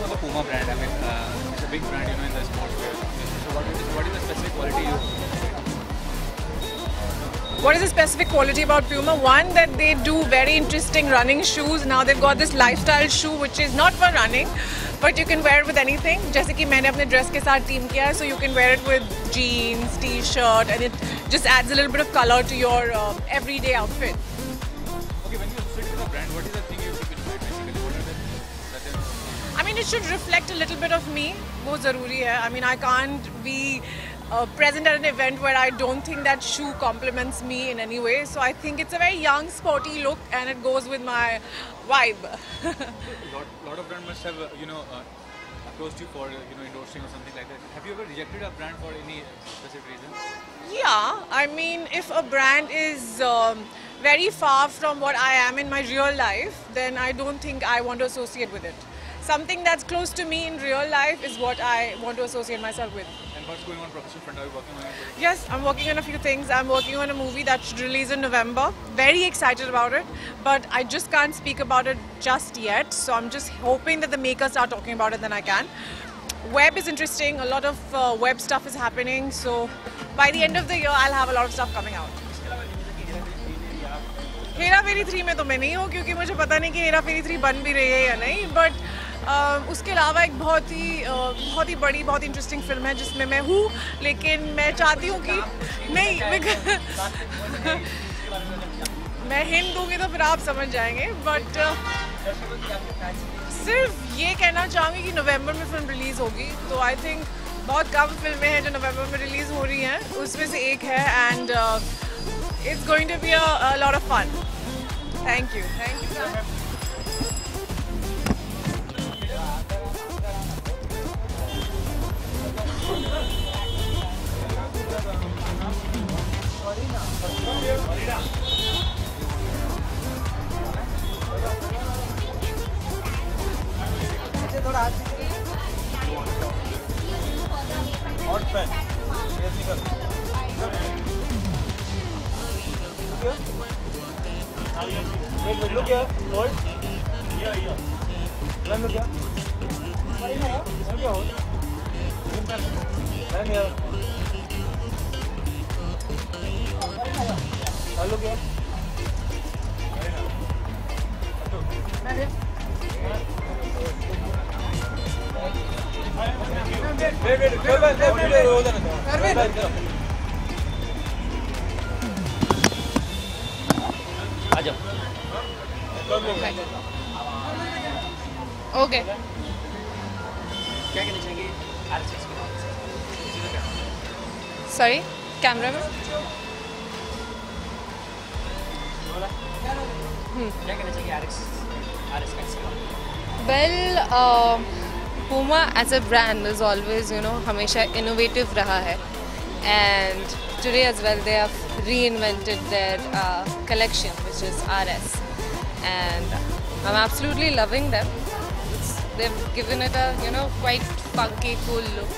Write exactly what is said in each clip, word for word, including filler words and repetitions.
for the Puma brand. I mean, uh, it's a big brand, you know, in the sports wear. So what is, what is the specific quality you? What is the specific quality about Puma? One, that they do very interesting running shoes. Now they've got this lifestyle shoe which is not for running, but you can wear it with anything. जैसे कि मैंने अपने dress के साथ team किया है, so you can wear it with jeans, t-shirt, and it just adds a little bit of color to your uh, everyday outfit. Okay, when you fit with a brand, what is the thing you keep in mind basically? What are the that is? I mean, it should reflect a little bit of me. वो ज़रूरी है. I mean, I can't be uh, present at an event where I don't think that shoe complements me in any way. So I think it's a very young, sporty look, and it goes with my vibe. lot, lot of brands must have, uh, you know, uh, approached you for, uh, you know, endorsing or something like that. Have you ever rejected a brand for any specific reason? Yeah, I mean, if a brand is um, very far from what I am in my real life, then I don't think I want to associate with it. Something that's close to me in real life is what I want to associate myself with. And what's going on professional front? Are you working on it? Yes, I'm working on a few things. I'm working on a movie that should release in November. Very excited about it, but I just can't speak about it just yet. So I'm just hoping that the makers start talking about it, then I can. Web is interesting. A lot of uh, web stuff is happening. So by the end of the year, I'll have a lot of stuff coming out. Hera Pheri three में तो मैं नहीं हूँ क्योंकि मुझे पता नहीं कि हेरा फेरी थ्री बन भी रही है या नहीं, बट uh, उसके अलावा एक बहुत ही uh, बहुत ही बड़ी बहुत इंटरेस्टिंग फिल्म है जिसमें मैं हूँ, लेकिन मैं चाहती हूँ कि नहीं मैं हिंट दूँगी तो फिर आप समझ जाएंगे, बट uh, सिर्फ ये कहना चाहूँगी कि नवंबर में फिल्म रिलीज़ होगी. तो आई थिंक बहुत कम फिल्में हैं जो नवंबर में रिलीज़ हो रही हैं, उसमें से एक है, and it's going to be a, a lot of fun. Thank you. Thank you, sir. Hot pen. Wait, wait, look here. Hold. Here, here. Then look here. Look here, hold. Then here. Now look here. Then here. Wait, wait, wait. Wait, wait, wait, wait. आ जाओ. Okay. क्या कहना चाहेंगे RSS के बारे में? Sorry, camera में. क्या कहना चाहेंगे आरएसएस आरएसएस के बारे में? Well, uh, Puma as a brand is always, you know, हमेशा innovative रहा है, and today as well they have reinvented their uh, collection, which is R S, and I'm absolutely loving them. It's, they've given it a, you know, quite funky, cool look.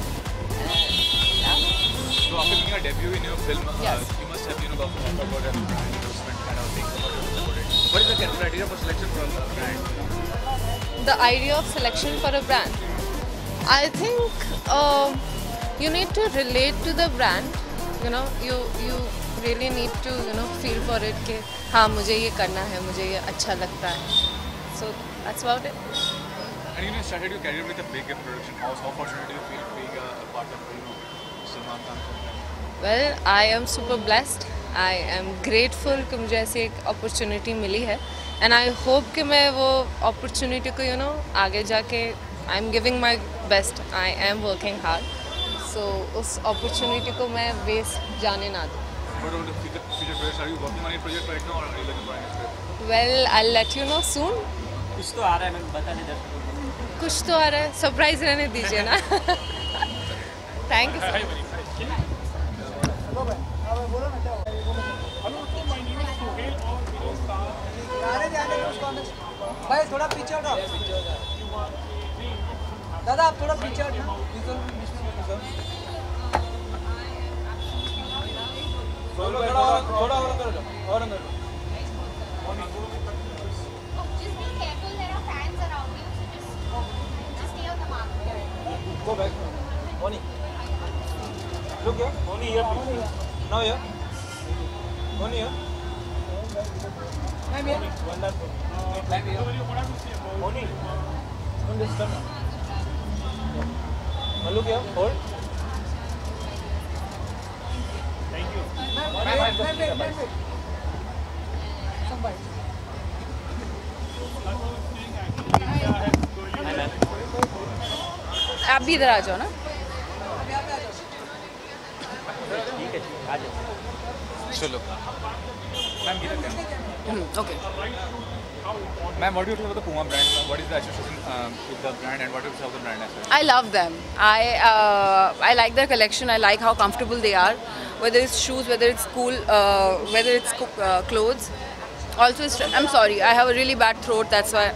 So after making a debut in your film, Yes. uh, you must have, you know, got got a brand endorsement kind of thing. What is the criteria for selection for a brand? The idea of selection for a brand, I think um, you need to relate to the brand. You know, you you really need to, you know, feel for it कि हाँ मुझे ये करना है, मुझे ये अच्छा लगता है. So that's about it. And you know, started your career with a big production house. How fortunate do you feel being a, a part of, you know, Salman Khan? Well, I am super blessed. I am grateful कि मुझे ऐसी एक opportunity मिली है, and I hope कि मैं वो opportunity को, you know, आगे जाके I'm giving my best. I am working hard. So उस opportunity को मैं waste जाने ना दूँ. What about the future, future projects? Are you working on any project right now, or are you looking for any script? Well, I'll let you know soon. कुछ तो आ रहा है, मैं बता नहीं दर्शकों को. कुछ तो आ रहा है, सरप्राइज रहने दीजिए ना. Thank you. भाई थोड़ा पीछे हटो. दादा आप थोड़ा पीछे हटो. थोड़ा थोड़ा और अंदर जाओ, और अंदर. Just be careful, there are fans around you, so just Go back. Moni. Look here. Moni here, please. Now here. Moni here. I'm here. One last one. I'm here. Moni. On this turn. Now look here. Hold. Thank you. Ma'am, ma'am, ma'am, ma'am. Somebody. आप भी इधर आ जाओ ना. ठीक है, आ जाओ. चलो. Ma'am Geeta can. Okay. Ma'am, what do you think about the Puma brand? What is the association um, with the brand, and what do you think of the brand as well? I love them. I uh, I like their collection. I like how comfortable they are. Whether it's shoes, whether it's cool, uh, whether it's co- uh, clothes. Also, it's, I'm sorry, I have a really bad throat. That's why.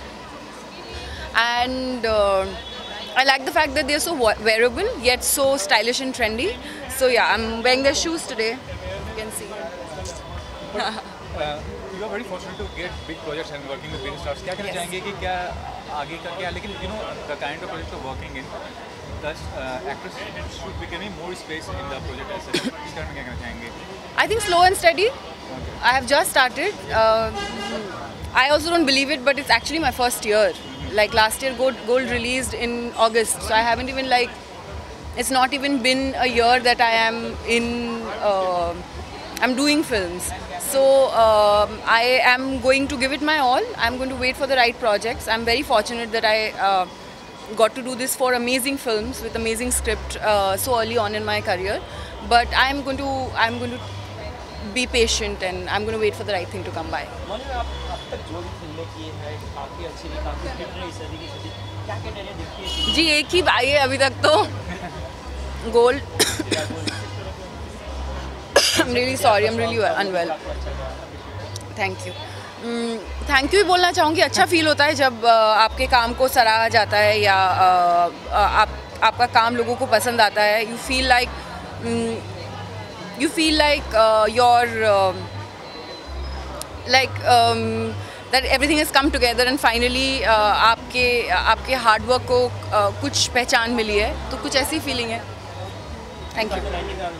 And uh, I like the fact that they're so wa- wearable yet so stylish and trendy. So yeah, I'm wearing their shoes today. You can see. Uh, you are very fortunate to get big projects and working with big stars. क्या कहना चाहेंगे कि क्या आगे का क्या लेकिन you know the kind of project you're working in, thus uh, actors should be giving more space in the project as well. इस कारण में क्या कहना चाहेंगे? I think slow and steady. I have just started. Uh, I also don't believe it, but it's actually my first year. Like last year, Gold, Gold released in August, so I haven't even like. It's not even been a year that I am in. Uh, I'm doing films, so um, I am going to give it my all. I'm going to wait for the right projects. I'm very fortunate that I uh, got to do this for amazing films with amazing script uh, so early on in my career. But I'm going to. I'm going to. Be patient and I'm going to wait for the right thing to come by. Money आप अब तक जो भी फिल्में की हैं काफ़ी अच्छी भी काफ़ी हिट रही सदी की सदी क्या कैटेगरी दिखती है जी एक ही आई है अभी तक तो gold. I'm really sorry, I'm really unwell. Thank you. Thank you बोलना चाहूँगी. अच्छा फील होता है जब uh, आपके काम को सराहा जाता है या uh, uh, आप आपका काम लोगों को पसंद आता है. You feel like you feel like uh, you're uh, like um, that everything has come together and finally uh, आपके आपके हार्ड वर्क को uh, कुछ पहचान मिली है तो कुछ ऐसी फीलिंग है. Thank you.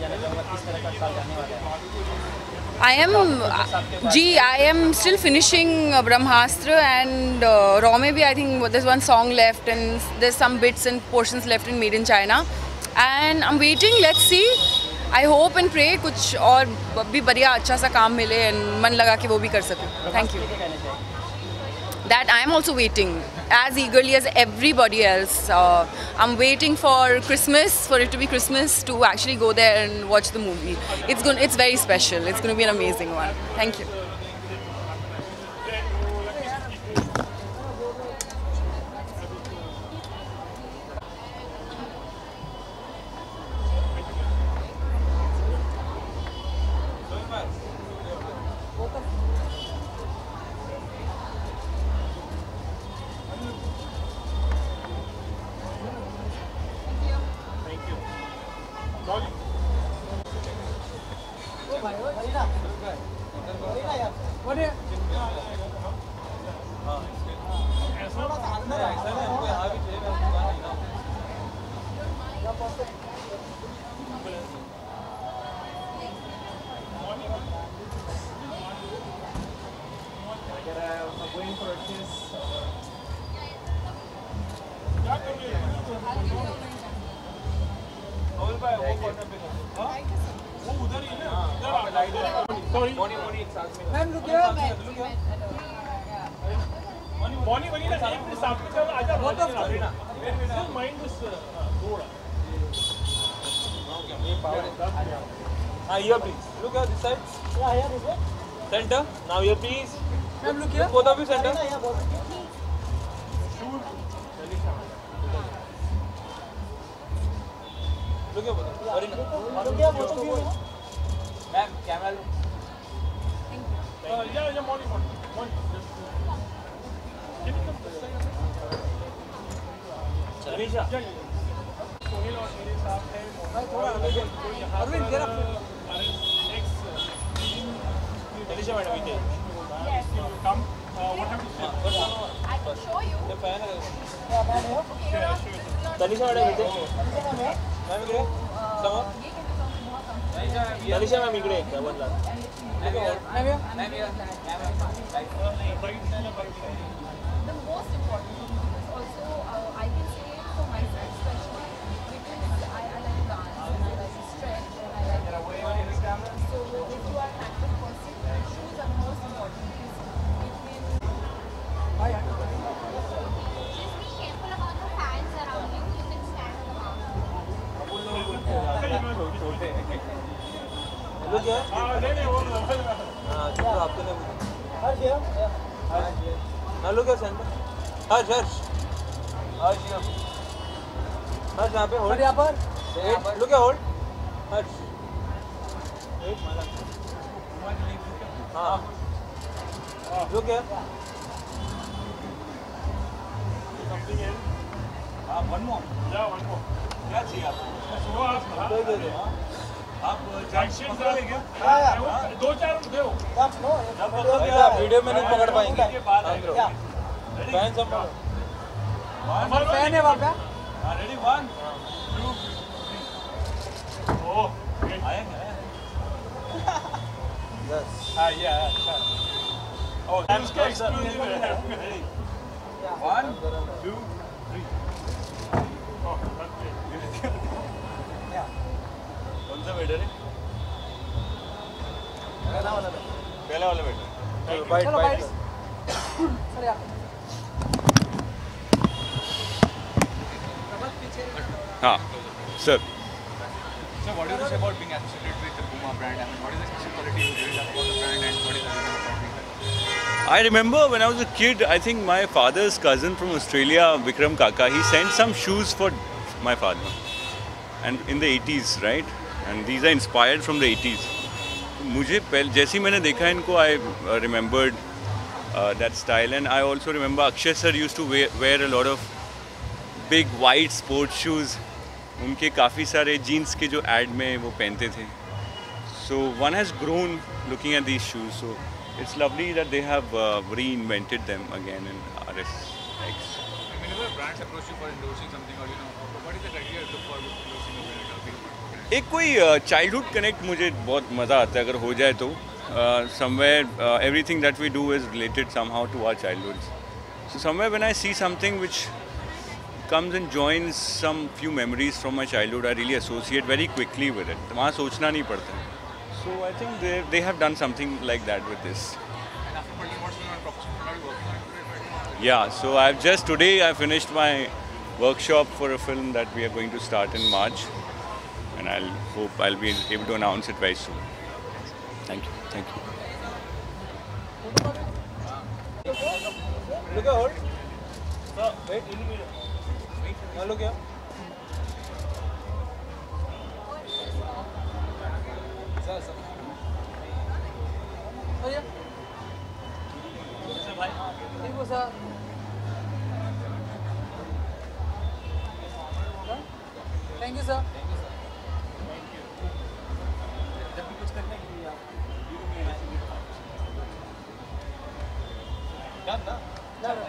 I am जी I am still finishing uh, Brahmastra and uh, Raw में भी I think there's one song left and there's some bits and portions left in Made in China and I'm waiting. Let's see. I hope and pray कुछ और भी बढ़िया अच्छा सा काम मिले and मन लगा कि वो भी कर सकूं. Thank you. That I am also waiting as eagerly as everybody else. Uh, I'm waiting for Christmas, for it to be Christmas, to actually go there and watch the movie. It's going. It's very special. It's going to be an amazing one. Thank you. Ma'am रुक जाओ morning बनी ना एक minute साथ में चलो आजा बहुत ऑफ ना दिस माइंड दिस थोड़ा ये पावर हां here please look at this side या here is it centre now here please ma'am look here both of you centre look here both sorry look here both of you ma'am camera Uh, yeah, yeah, morning, morning. Morning. Just, can you come this side? Anisha. Yeah, yeah. Sohil और मेरे साथ हैं मोहम्मद थोड़ा आगे तो यहाँ अरविंद जरा next Anisha madam इधर. Yes. Come. Uh, what have you said? I can show you. The fan. Yeah, fan है. Yeah, show you. Tanisha madam इथे मॅम इकडे समोर तनिषा मॅम इकडे एकदा one lakh The most important thing is also, uh, I can say for myself especially, because I, I like to dance and I like to stretch and I like to work. So if you are an active person, shoes are the most important because it will... Just be careful about the fans around you. You can stand on the mountain. लोग क्या हाँ नहीं नहीं वो हाँ तो आपके लिए हर्ष यार ना लोग क्या सेंटर हर्ष हर्ष हर्ष हर्ष यहाँ पे होल्ड यहाँ पर लोग क्या होल्ड हर्ष हाँ लोग क्या हाँ वन मोर या वन मोर क्या चाहिए आपको आप दे दे आप जंक्शन से लेंगे दो चार दो वीडियो में नहीं पकड़ पाएंगे फैन सब हमारा फैन है वहाँ पे रेडी वन टू ओह आएंगे यस हाँ या ओह उसका एक्सक्लूसिव है रेडी वन टू थ्री कौन सा वेटर है पहला वाला पहला वाला वेटर बाइट बाइट सर यार हाँ sir So what do you say about being associated with the Puma brand? I mean, what is the special quality you really love about the brand and what is the reason about being there? I remember when I was a kid, I think my father's cousin from Australia, Vikram Kaka, he sent some shoes for my father. And in the eighties, right? And these are inspired from the eighties. मुझे पहले जैसे ही मैंने देखा इनको, I uh, remembered uh, that style. And I also remember Akshay sir used to wear, wear a lot of big white sports shoes. उनके काफ़ी सारे jeans के जो ad में वो पहनते थे. So one has grown looking at these shoes. So it's lovely that they have uh, reinvented them again in R S X. Whenever brands approach you for endorsing something or you know, what is the criteria you look for with endorsing a brand or being a brand? एक कोई childhood connect मुझे बहुत मज़ा आता है अगर हो जाए तो. Somewhere everything that we do is related somehow to our childhood. So somewhere when I see something which comes and joins some few memories from my childhood, I really associate very quickly with it. वहाँ सोचना नहीं पड़ता. So I think they they have done something like that with this. And after putting what's going on professional, are you working on it right now? Yeah, so I've just today I finished my workshop for a film that we are going to start in March, and I'll hope I'll be able to announce it very soon. Thank you, thank you. Look at hold. So wait, in the now look here. Sir, sir. Oh yeah. Sir, bhai. Thank you, sir. Thank you, sir. Thank you. जब भी कुछ करने के लिए आप done ना? Done.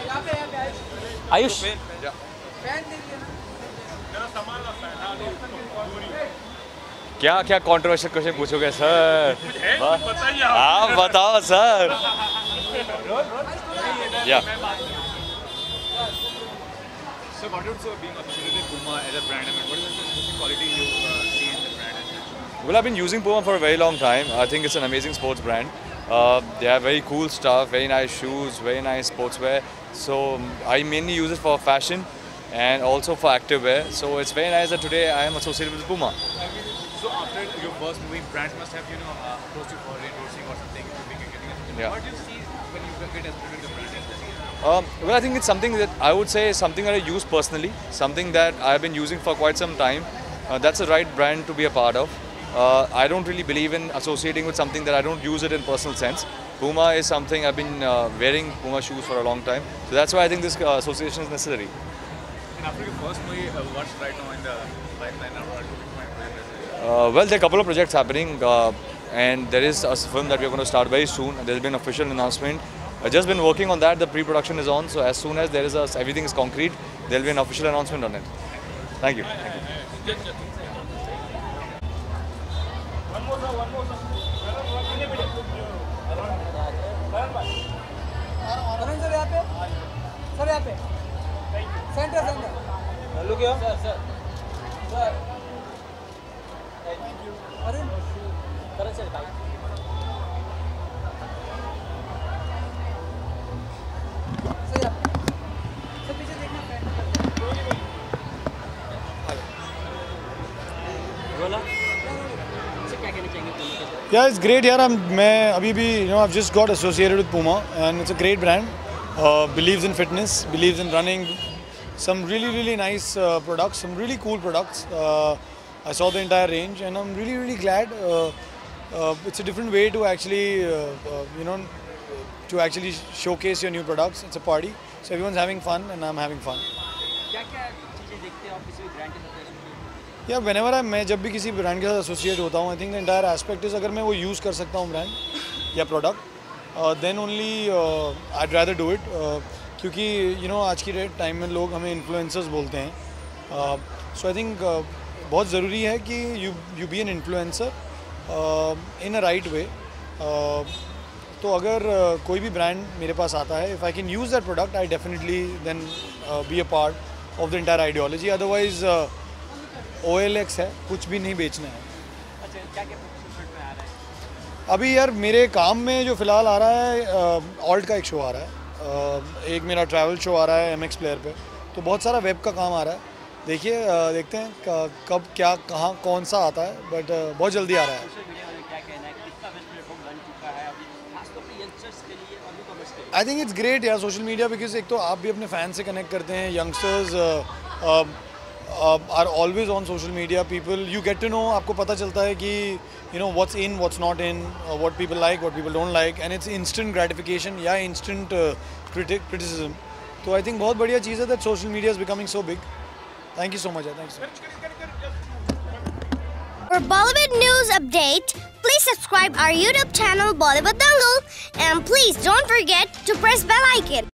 Ayush. Fan दे दिया ना मेरा सामान ला फैन हां क्या क्या कंट्रोवर्शियल क्वेश्चन पूछोगे सर? आप बताओ sir. Yeah. So what is uh, being associated with Puma as a brand? I mean, what is the specific quality you uh, see in the brand? Well, I've been using Puma for a very long time. I think it's an amazing sports brand. Uh, they have very cool stuff, very nice shoes, very nice sportswear. So um, I mainly use it for fashion and also for activewear. So it's very nice that today I am associated with Puma. So after your first movie, brands must have, you know, uh, approached you for endorsing or something. Yeah. What do you see when you get associated with the brand? Um, well, I think it's something that I would say is something that I use personally, something that I've been using for quite some time. Uh, that's the right brand to be a part of. Uh, I don't really believe in associating with something that I don't use it in personal sense. Puma is something I've been uh, wearing Puma shoes for a long time. So that's why I think this uh, association is necessary. And after your first movie, uh, what's right now in the pipeline? Uh, well, there are a couple of projects happening, uh, and there is a film that we're going to start very soon. There's been an official announcement. I've just been working on that. The pre-production is on, so as soon as there is a, everything is concrete, there will be an official announcement on it. Thank you. Thank you. One more, sir. One more, sir. Karan sir, यहाँ पे. Sir, यहाँ पे. Center, center. Look here. Sir, sir. Sir. Thank you. Arun. Karan sir, bye. Yeah, it's great यार. I'm मैं अभी भी you know I've just got associated with Puma and it's a great brand. Uh, believes in fitness, believes in running. Some really really nice uh, products, some really cool products. Uh, I saw the entire range and I'm really really glad. Uh, uh, it's a different way to actually uh, uh, you know to actually showcase your new products. It's a party, so everyone's having fun and I'm having fun. या whenever I मैं जब भी किसी brand के साथ associate होता हूँ, I think the entire aspect is अगर मैं वो यूज़ कर सकता हूँ ब्रांड या product, then only uh, I'd rather do it. Uh, क्योंकि you know आज की डेट टाइम में लोग हमें इन्फ्लुएंसर्स बोलते हैं. uh, so I think uh, बहुत ज़रूरी है कि you you be an influencer uh, in a right way. uh, तो अगर uh, कोई भी ब्रांड मेरे पास आता है, if I can use that product, I definitely then uh, be a part of the entire ideology. Otherwise uh, O L X है, कुछ भी नहीं बेचना है. अच्छा, क्या क्या में आ रहा है? अभी यार मेरे काम में जो फ़िलहाल आ रहा है, ऑल्ट का एक शो आ रहा है, एक मेरा ट्रैवल शो आ रहा है एम एक्स प्लेयर पे, तो बहुत सारा वेब का काम आ रहा है. देखिए देखते हैं कब क्या कहाँ कौन सा आता है, बट बहुत जल्दी आ रहा है. आई थिंक इट्स ग्रेट यार सोशल मीडिया, बिकॉज एक तो आप भी अपने फैन से कनेक्ट करते हैं. Youngsters Uh, are always on social media. People, you get to know, आपको पता चलता है कि you know what's in, what's not in, uh, what people like, what people don't like, and it's instant gratification या instant uh, critic criticism. So I think बहुत बढ़िया चीज़ है that social media is becoming so big. Thank you so much. Thank you so much. For Bollywood news update, please subscribe our YouTube channel Bollywood Dangal, and please don't forget to press bell icon.